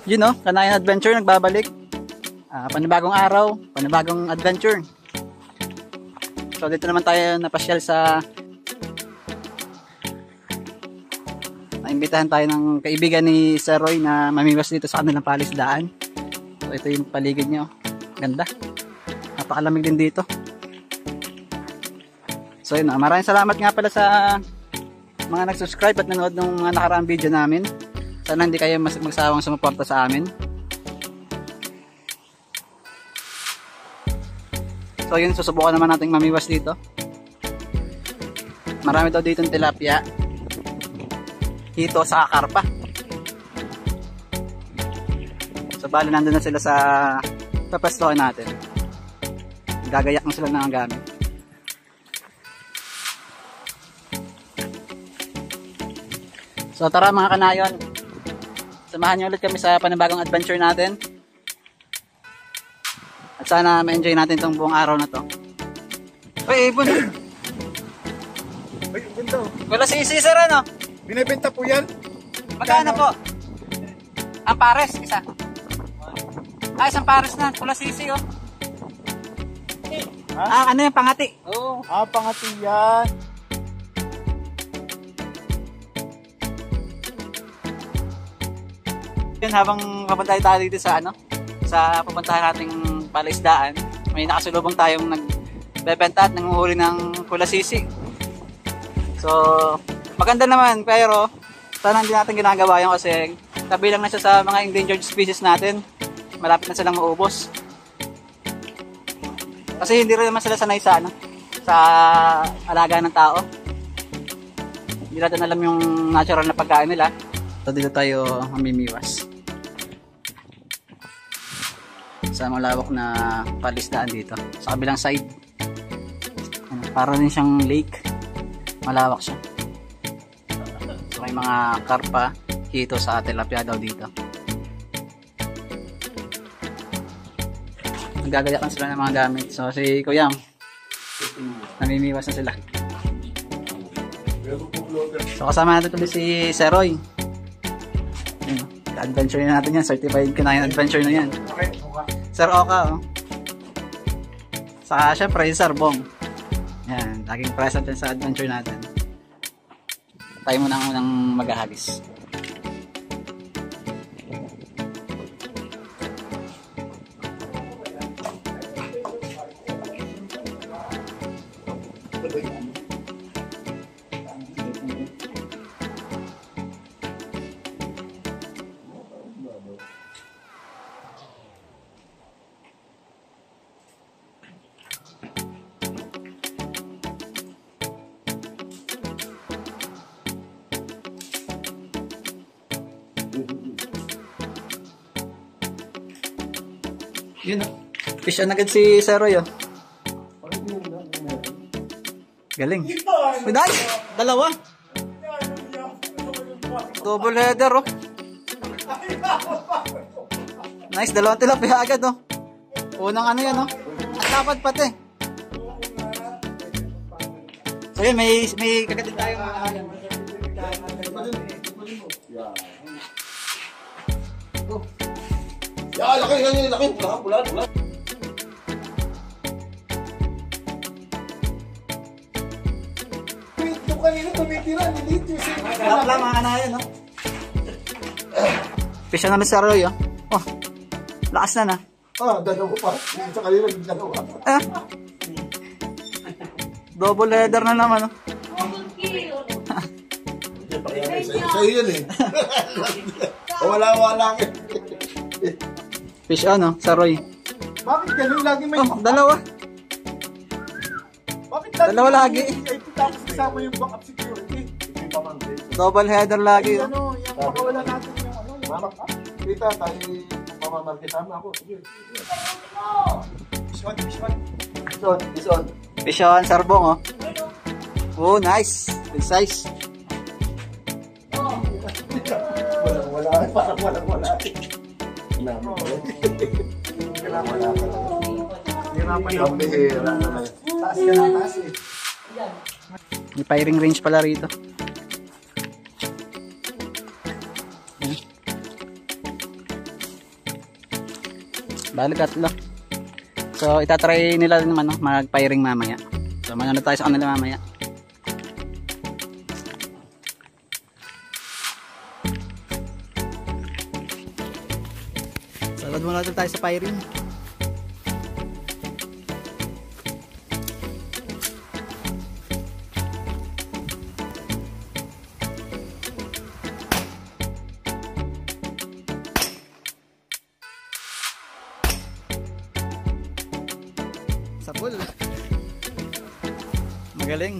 Yun no, Kanayan Adventure nagbabalik. Panibagong araw, panibagong adventure. So dito naman tayo napasyal sa naimbitahan tayo ng kaibigan ni Sir Roy na mamiwas dito sa kanilang palisdaan. So ito yung paligid nyo. Ganda. Napakalamig din dito. So yun, maraming salamat nga pala sa mga nag-subscribe at nanood ng mga nakaraang video namin. Sana hindi kayo magsawang sumuporta sa amin. So yun, susubukan naman natin mamiwas dito. Marami daw dito ng tilapia, hito sa karpa. So bali nandun na sila sa papastohan natin. Gagayak na sila ng gamit. So tara mga kanayon, samahan nyo ulit kami sa panibagong adventure natin. At sana ma-enjoy natin itong buong araw na to. Uy, ibon! Uy, ganda. Wala si sir ano? Binibenta po yan? Magkano po? Ang pares, isa. Isang pares na. Wala sisi oh. Ano yung pangati? Oo. Pangati yan. Yun, habang papunta tayo dito sa sa pupuntahan nating palaisdaan, may nakasulubong tayong nagbebenta at nanguhuli ng kulasisi. So maganda naman, pero sana hindi natin ginagawa yun kasi kabilang na siya sa mga endangered species natin. Malapit na silang maubos kasi hindi rin naman sila sanay sa sa alaga ng tao. Hindi natin alam yung natural na pagkain nila. So dito tayo mamimiwas sa malawak na palisdaan dito sa kabilang side. Para rin siyang lake, malawak siya. So may mga karpa, hito sa tilapia daw dito. Nagagayakan sila ng mga gamit. So si Kuyang, namimiwas na sila. So kasama natin tuloy si Sir Roy. Adventure na natin yan, certified Kanayan Adventure na yan. Sir Oka oh. Saka syempre Sir Bong. Yan, laging present sa adventure natin. Tayo muna ang unang maghahagis. Yun o. Fish on agad si Sir Roy oh. Galing. Nice! Dalawa. Double header oh. Nice, dalawang tilapia agad oh. Unang yan oh. At dapat pati. So yun, may kagatin tayo mga yan. Laki. Pula. Ito kanina tumitira, nilito yung Harap lang mga kanayan no. Fish on naman si Roy oh. Oh, lakas na na. Dalawa pa. Sa kanina, dalawa. Double header na naman oh. Sa'yo yun eh. Wala. Fish on oh, Sir Roy. Bakit ganun lagi may... Oh, dalawa. Bakit lagi? Dalawa lagi. Ito tapos kasama yung backup security. Double header lagi oh. Yung pakawala natin yung backup. Kita tayo pamamarketama ako. Sige. Fish on. Fish on, Sir Bong oh. Oh, nice. Good size. Wala. Parang wala. Taas ka na, taas eh. May firing range pala rito. Bali 3. So itatry nila rin naman, no, mag-firing mamaya. So manonood tayo sa kanila mamaya. Salad muna natin tayo sa firing. Sa pool. Magaling.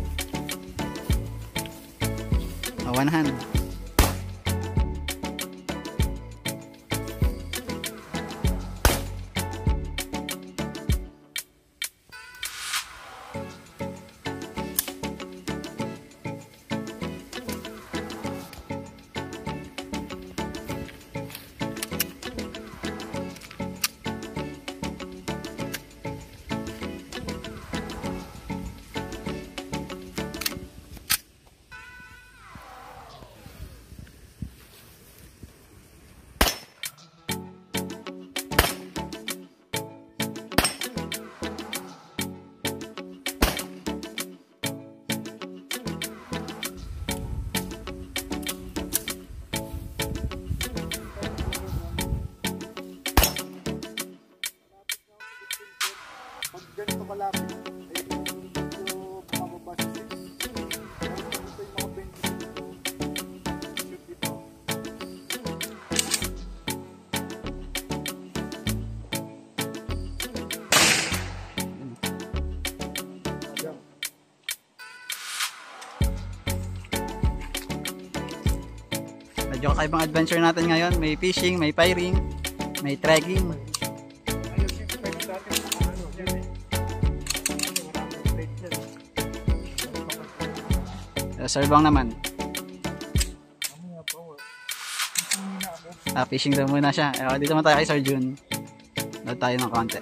One hand. Pag ganito malapit, ay medyo pumababa sa 6. Pero pag ito yung mga 25, shoot dito. Ayan. Medyo kakaibang adventure natin ngayon. May fishing, may firing, may trekking. Ayun, yung pwede natin sa ano, yan eh. Kasi maraming plate yan. Serbang naman. Mamaya pa, fishing muna ako. Fishing daw muna siya. Dito naman tayo kay Sir Jun. Doon tayo ng konti.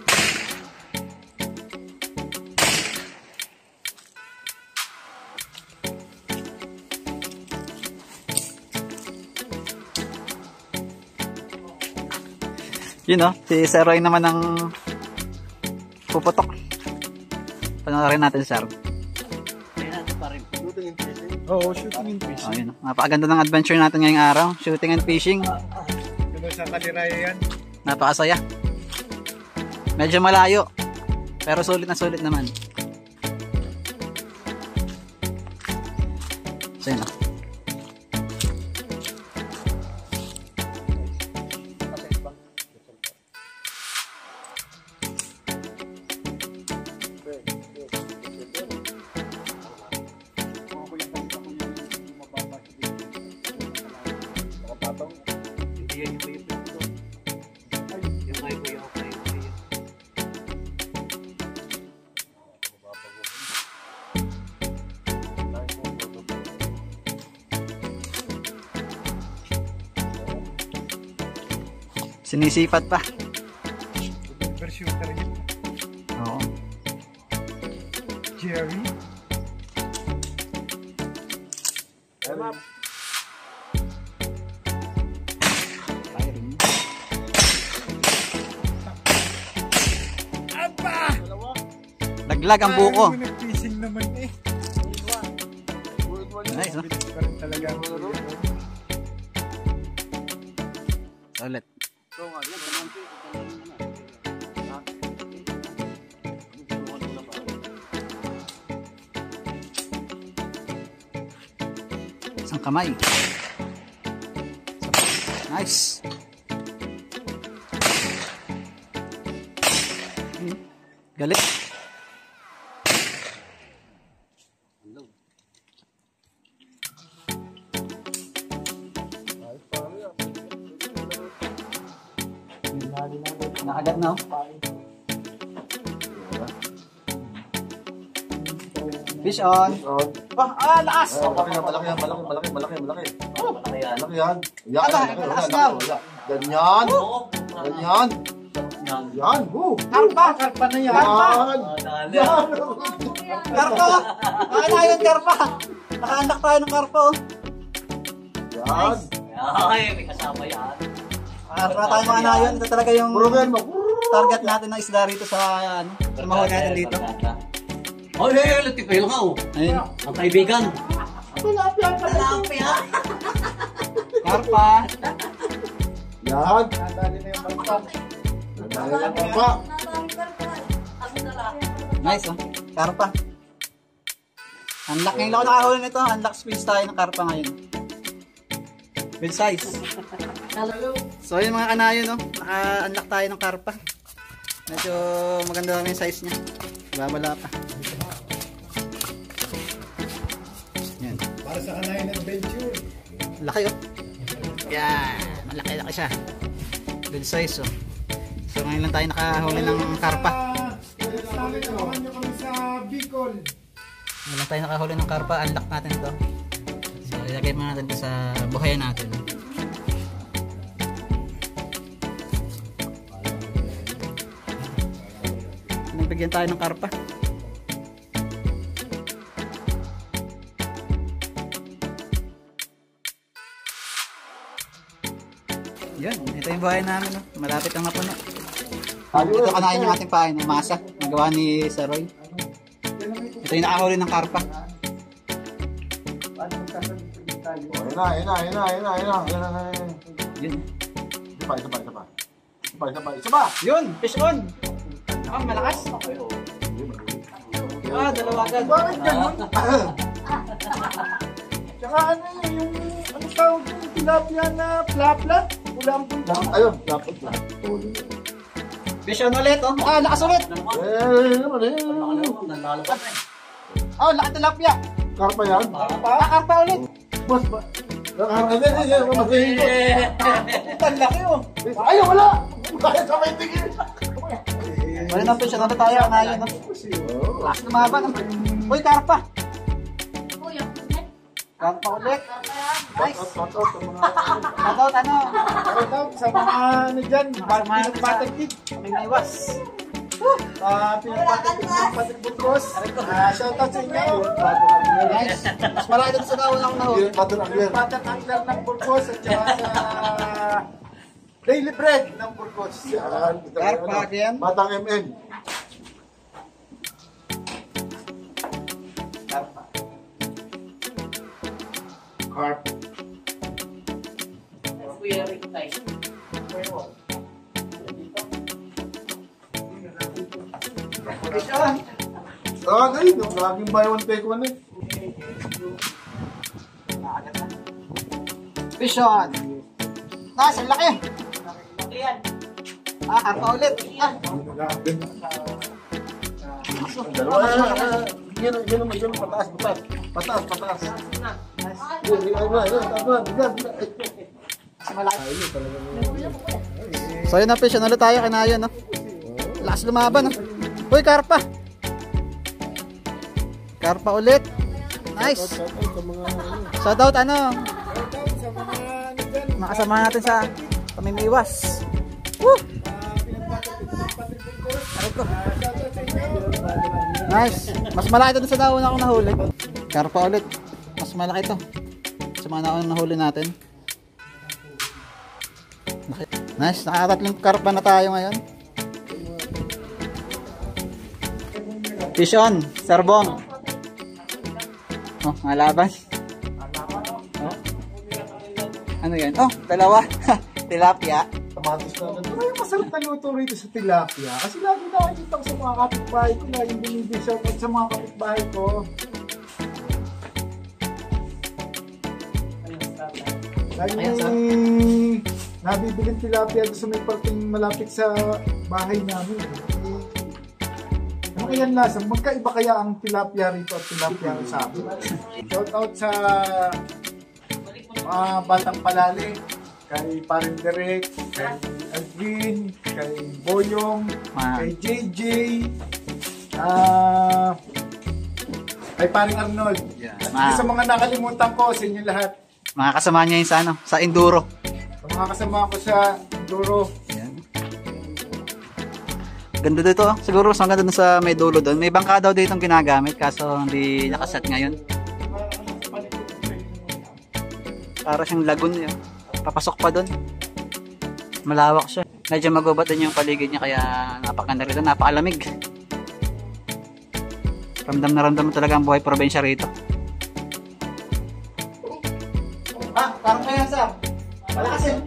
Yun o, si Sir Roy naman ang puputok. Panoorin natin, Sir. Shooting and fishing? Oo, shooting and fishing. Yun, napakaganda ng adventure natin ngayong araw. Shooting and fishing. Diba sa kaliraya yan? Napakasaya. Medyo malayo. Pero sulit naman. So yun o. Sinisipat pa. Version ka rin. Oo. Jerry? Firing. Aba! Laglag ang buko. Ay, nag-fishing naman eh. Nice, no? Bilis pa rin talaga ang Ulit. Isang kamay. Nice. Galit. Nakagat na, oh. Fish on. Lakas! Malaki yan. Lakas nga. Ganyan. Yan. Karpa na yan. Yan. Karpa! Ano yun, karpa? Nakaanak tayo ng karpa, oh. Yan. Ay, may kasama yan. Para tayo mga anayon. Ito talaga yung Puro ganyan mo. target natin ng isda rito sa ano, sa mahuli natin dito. Oh, latik kayo nga oh. Ayun. Ang kaibigan. Tilapia. Karpa. Yan. Nadali na yung bangka. Nadali na yung bangka. Nice oh. Karpa. Unlock ngayon ako nakahuli nito. Unlock speeds tayo ng karpa ngayon. Good size. So yun mga kanayo no. Naka-unlock tayo ng karpa. Medyo maganda naman yung size niya. Babala pa. Yan. Para sa kanayan adventure. Laki oh. Yan. Malaki-laki siya. Good size oh. So ngayon lang tayo nakahuli ng karpa. Samahan nyo kami sa Bicol. Ngayon lang tayo nakahuli ng karpa. Unlock natin to. So ilagay mo natin to sa buhayan natin. Nagbigyan tayo ng karpa. Yan, ito yung buhay namin. No? Malapit ang mapuno. Ito kanain yung ating pain, ng masa. Nagawa ni Sir Roy. Ito yung nakahuli ng karpa. Ayun na. Yun. Isa pa. Yun, fish on. Ah, malakas. Ah, dalawa agad. Bakit ganun? Tsaka ano yung ano tawag yung tilapia na flaplat? Ulam po. Ayun, flaplat. Fish on ulit, oh. Ah, lakas ulit. Oh, lakas tilapia. Karpa yan? Ah, karpa ulit. Boss ba? Ang laki, oh. Ay, wala! Kaya sa may tingin! Wala na fish on ulit tayo. Kanayon, no? Lakas lumaban, no? Uy, karpa. Karpa ulit. Nice. Shoutout, ano? Sa mga ano dyan, pinagpatag kid. May iwas. Pinagpatag kid ng Patrick Burgos. Shoutout sa inyo. Nice. Mas marami dito sa nauna akong nahuli. Pinagpatag angler ng Burgos at saka sa Daily Bread ng Burgos. Karpa again. Batang MN. Karpa. Carp. Fish on. Ngayon, laging buy one take one eh. Fish on. Nice, ang laki. Ah, karpa ulit. Ah. Dalawa. Yan, pataas. Pataas. So yun na fish, ano ulit tayo kinayon, no? Lakas lumaban, no? Uy, karpa! Karpa ulit. Nice! Shoutout, ano? Makasama natin sa pamimiwas. Woo! Aray ko. Nice! Mas malaki ito sa daon ako nahuli. Karpa ulit. Mas malaki ito sa mga naunang nahuli natin. Nice, nakakatatlong karpa na tayo ngayon. Fish on, Sarbong. Oh, malaban. Oh. Ano yan? Oh, dalawa. Tilapia. Kamatis na. Ano yung masarap na luto rito sa tilapia? Kasi lagi nakikita ko sa mga kapitbahay ko, lagi binibig shoutout sa mga kapitbahay ko. Lagi may nabibiling tilapia doon sa may parting malapit sa bahay namin. Ano kaya lasa? Magkaiba kaya ang tilapia rito at tilapia sa amin? Shoutout sa mga batang palali, kay Paring Derek, kay Alvin, kay Boyong, kay JJ, kay Paring Arnold. Yeah. At sa mga nakalimutan ko, sa inyo lahat. Mga kasama niya yun sa ano, sa enduro. Sa mga kasama ko sa Enduro. Yan. Ganda dito, oh. Siguro mas maganda dun sa may dulo doon. May bangka daw dito ginagamit kaso hindi nakaset ngayon. Para siyang lagoon yun. Papasok pa doon. Malawak siya. Medyo magubat din yung paligid niya kaya napakaganda rito, napakalamig. Ramdam na ramdam mo talaga ang buhay probinsya rito. Ah, parang kaya Sam. Malakas yun.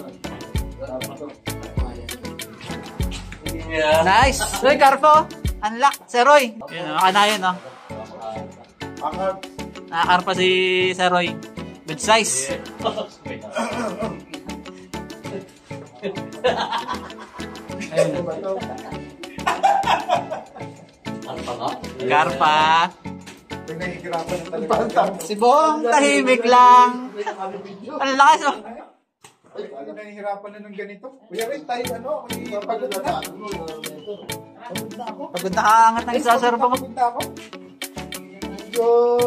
Nice! Roy, Carpo! Unlock! Si Roy! Yun, nakanayan, no? Nakakarpa si Sir Roy. Good size. Karpa. Nahihirapan na talaga. Si Bong, tahimik lang. Ang lakas, oh. Nahihirapan na ng ganito. Kuya Ray, tayo pagod na. Pagod nakaangat ng isa, Sir Bong. Pagod na ako. Medyo...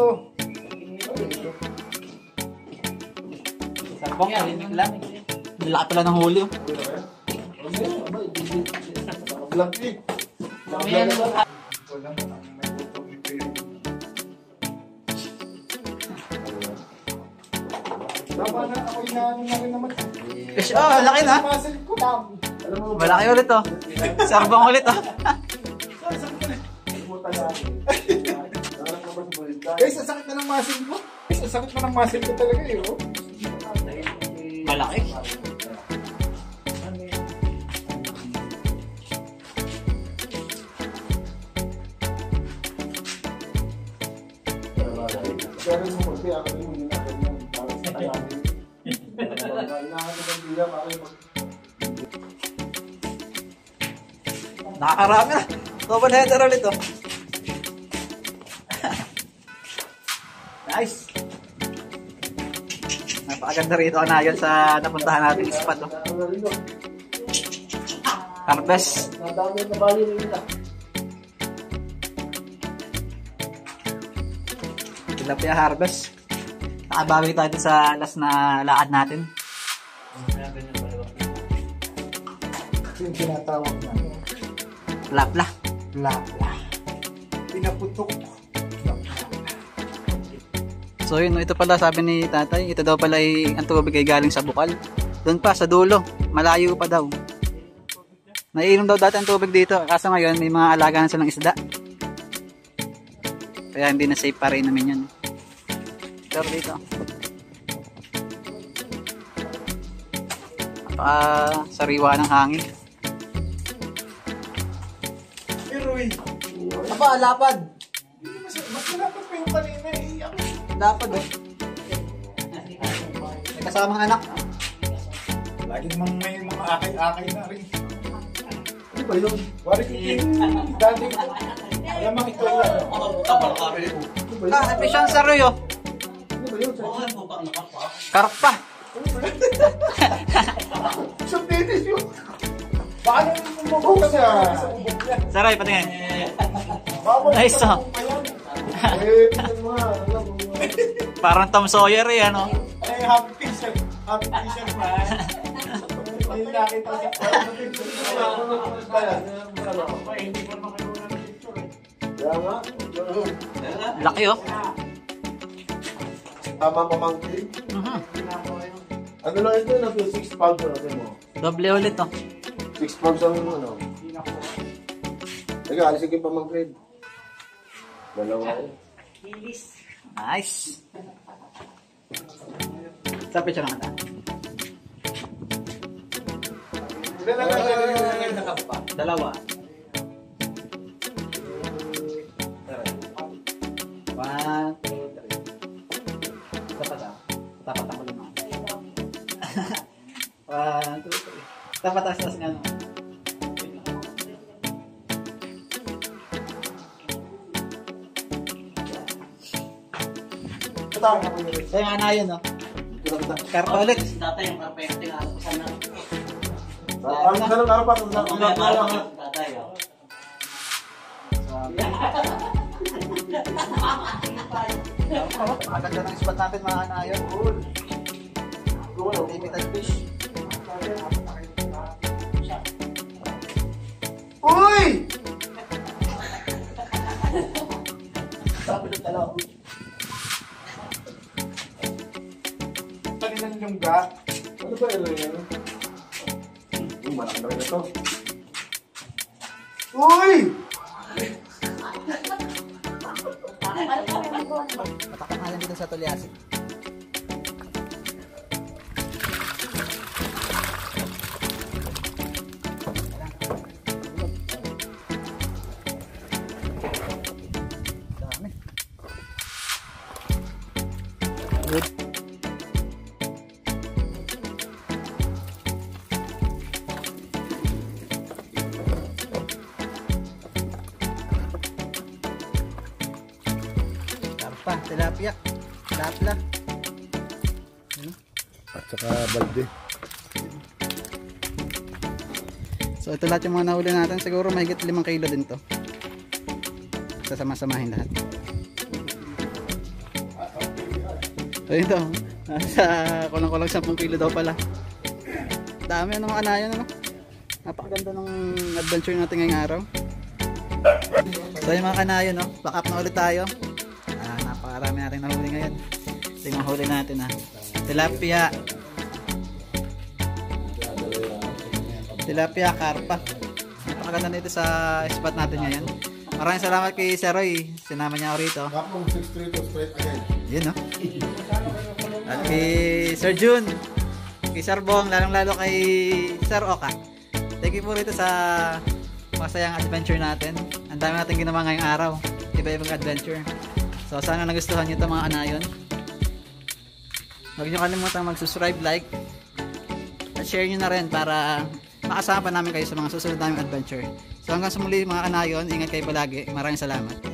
Sir Bong, tahimik lang. Nilaki pala ng huli, oh. Laki. Tama na, ako inaano na rin naman. Fish, oh, laki na. Muscle ko lang. Malaki ulit, oh. Sir Bong ulit, oh. Guys, ang sakit na ng muscle ko. Guys, ang sakit na ng muscle ko talaga eh, oh. Malaki. Pero mo kasi ako yung hindi na ganyan. Para sa kalamin. Nakakarami na. Double header ulit, oh. Nice. Napakaganda rito kanayon sa napuntahan natin spot, oh. Harvest. Tilapia harvest. Nakabawi tayo sa last na lakad natin. Yung tinatawag na. Lapla. Lapla. Pinaputok. So yun, ito pala sabi ni tatay, ito daw pala ay, ang tubig ay galing sa bukal. Doon pa, sa dulo. Malayo pa daw. Naiinom daw dati ang tubig dito. Kaso ngayon, may mga alaga na silang isda. Kaya hindi na safe pa rin namin yan. Pero dito. Napaka-sariwa ng hangin. Pero eh, Aba, lapad. mas malapad pa yung kanina eh. Lapad, oh. May kasamang anak. Lagi namang may mga akay-akay na rin. Ano ba yun? Wari kitin. Dati. Alam mo ito yan. May siyang saroy, oh. Ano ba yun? Karpa. Subtitis yun. Baka naman kumabog siya. Saroy, patingin. Bawal Nice, sa oh. buka yan. Eh, tingnan mo nga. Alam mo. Parang Tom Sawyer, eh, ano? Eh, happy fisher. Happy fisher man. Ayun nakita si kaya nga. Laki, oh. Tama pamangkin. Ano lang ito? Nasa 6 pounds na mo. Doble ulit, oh. 6 pounds ang ano. Teka, alisin ko yung pamangkin. Dalawa ko. Nice. Sa picture lang ata. Dalawa. One, two, three. Tapat, ah. Tapat ako naman. One, two, three. Tapat, tas nga, no? Kaya nga na yun, no? Karpa ulit. Tatay, yung karpa yung tingasan na. Ang sarap araw pa. Tatay, oh. Maganda ng spot natin, mga kanayon. Limited fish. Uy! Sabi ng dalawa. Kanilang yung ga. Ano ba yun yan? malaki na to. Uy! Patakot nga lang dito sa Tulyasi. Dami. Good. Karpa, tilapia, lapla. At saka balde. So ito lahat yung mga nahuli natin. Siguro mahigit 5 kilo din to. Sasama-samahin lahat. So ito, nasa kulang-kulang 10 kilo daw pala. Dami ano mga anayan, ano? Napakaganda ng adventure natin ngayong araw. So yung mga kanayon, no? Back up na ulit tayo. Napakarami natin nahuli ngayon. Ito yung huli natin, ha. Tilapia. Tilapia, karpa. Napakaganda nito sa spot natin ngayon. Maraming salamat kay Sir Roy. Sinama niya ako rito. Kapong 632 straight again. Yun, no? At kay Sir Jun. Kay Sir Bong. Lalong-lalo kay Sir Oka. Thank you po rito sa masayang adventure natin. Ang dami natin ginawa ngayong araw. Iba-ibang adventure. So sana nagustuhan nyo ito mga anayon. Huwag nyo kalimutan mag-subscribe, like, at share nyo na rin para makasama pa namin kayo sa mga susunod naming adventure. So hanggang sa muli mga anayon, ingat kayo palagi. Maraming salamat.